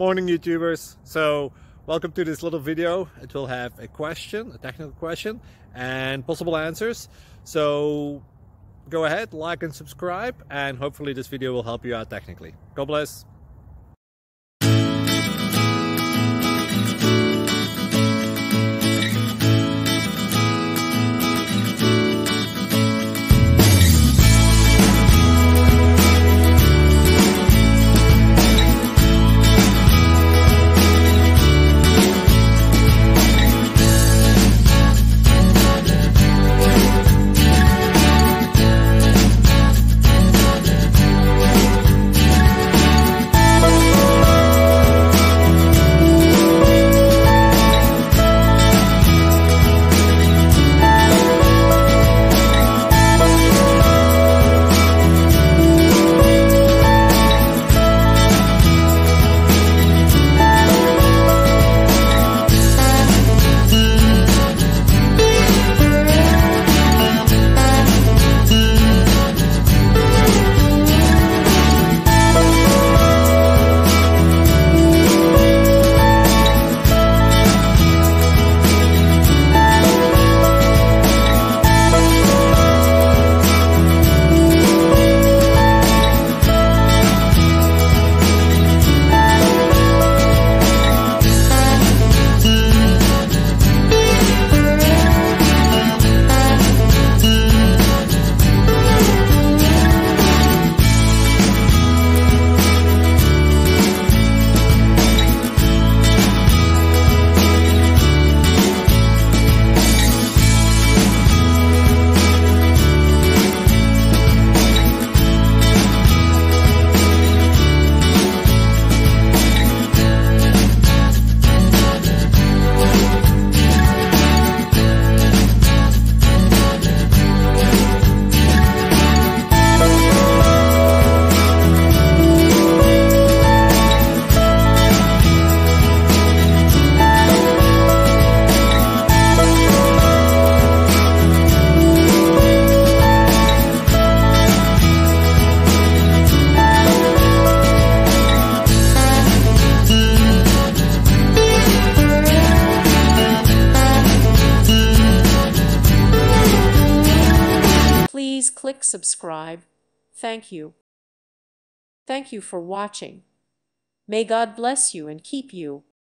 Morning YouTubers. So welcome to this little video. It will have a question, a technical question, and possible answers. So go ahead, like and subscribe, and hopefully this video will help you out technically. God bless. Please click subscribe. Thank you. Thank you for watching. May God bless you and keep you.